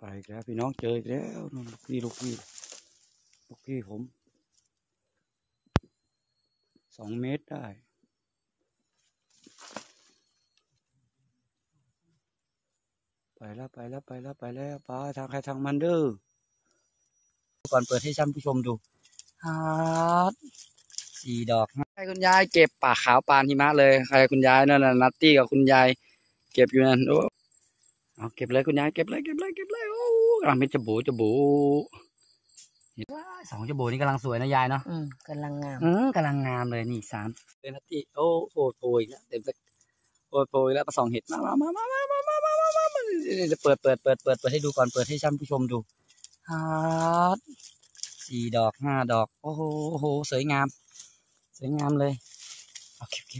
อีกแล้วพี่น้องเจออีกแล้วลูกพี่ผม2 เมตรได้ไปแล้วปลาทางใครทางมันเด้อก่อนเปิดให้ท่านผู้ชมดูฮาร์ด4 ดอกให้คุณยายเก็บปลาขาวปานหิมะเลยใครคุณยายนั่นน่ะนัตตี้กับคุณยายเก็บอยู่นั่นโอ้เอาเก็บเลยคุณยายเก็บเลยโอ้กำลังเป็นจบู2 จบูนี่กำลังสวยนะยายเนาะกำลังงามกำลังงามเลยนี่3เป็นนัตตี้โอ้โหโปรยแล้วเต็มเลยโปรยแล้วก็2 เห็ดมาจะเปิดให้ดูก่อนเปิดให้ท่านผู้ชมดูฮาร์ด4 ดอก 5 ดอกโอ้โหสวยงามเลยเอาเก็บ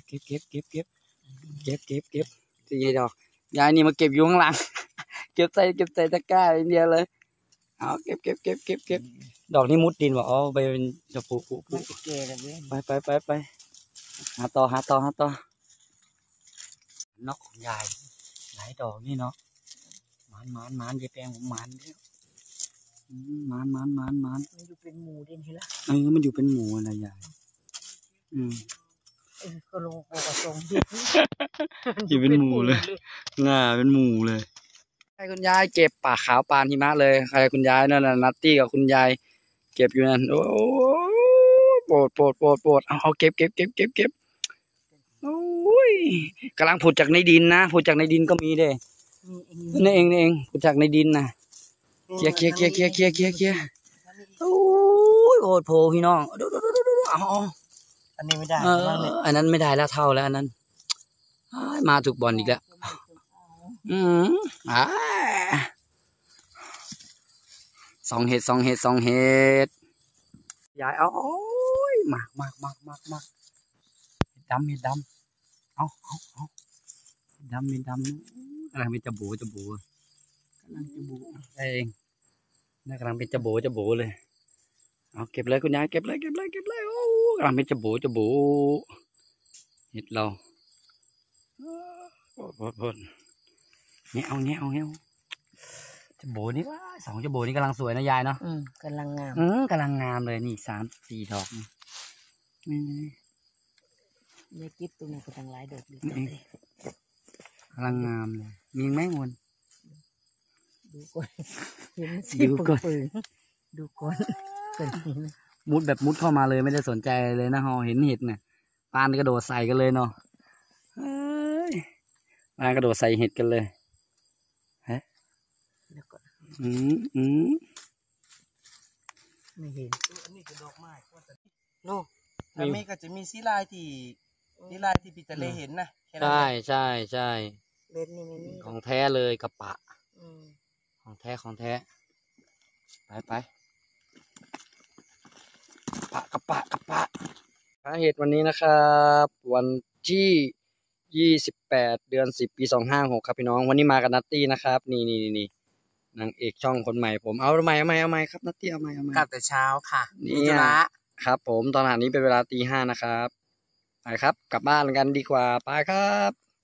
4 ดอกยายนี่มาเก็บอยู่ข้างหลังเก็บใส่ตะกร้าอย่างเดียวเลยเอาเก็บดอกนี้มุดดินว่ะอ๋อไปเป็นจะปูไปหาต่อนกของยายหลายดอกนี่เนาะมันยายแปลงผมมันเด้อมันอยู่เป็นหมูเด่นใช่ไหมมันอยู่เป็นหมูอะไรยายก็ลงโปกระทงอยู่เป็นหมูเลยง่าเป็นหมูเลยให้คุณยายเก็บปลาขาวปานหิมะเลยใครคุณยายนั่นน่ะนัตตี้กับคุณยายเก็บอยู่นั่นโอ้โปรดเอาเก็บโอ้ยกำลังผุดจากในดินนะผุดจากในดินก็มีเด้นี่เองผุดจากในดินนะเคลียโอ้ยโอดโผพี่น้องดูเอาอันนี้ไม่ได้อันนั้นไม่ได้แล้วเท่าแล้วอันนั้นมาถูกบอลอีกแล้ว2 เห็ดยายเอาโอ้ยมากเห็ดดำเอาดำกำลังเป็นจบูเองกำลังเป็นจบูเลยเอาเก็บเลยคุณยายเก็บเลยโอ้กำลังเป็นจบูเห็ดเราพดเงี้ยจบูนี่ว่า2 จบูนี่กำลังสวยนะยายเนาะกำลังงามกำลังงามเลยนี่3 4 ดอกนี่กิ๊บตรงนี้ก็ทั้งหลายดอกดีกำลังงามเลยมีแมงวันดูก่อนเห็นดูก่อนมุดเข้ามาเลยไม่ได้สนใจเลยนะฮอเห็นเห็ดเนี่ยปานกระโดดใส่กันเลยเนาะปานกระโดดใส่เห็ดกันเลยฮะไม่เห็นอันนี้คือดอกไม้โน่อันนี้ก็จะมีสีลายที่พี่จะเลยเห็นนะใช่เบ็ดนี่ไม่มีของแท้เลยกระปะของแท้ไปกระปะเห็ดวันนี้นะครับวันที่28 เดือน 10 ปี 256ครับพี่น้องวันนี้มากับนัตตี้นะครับนี่นางเอกช่องคนใหม่ผมเอาใหม่ครับนัตตี้เอาใหม่กลับแต่เช้าค่ะนี่ครับผมตอนนี้เป็นเวลาตี 5นะครับไปครับกลับบ้านกันดีกว่าไปครับ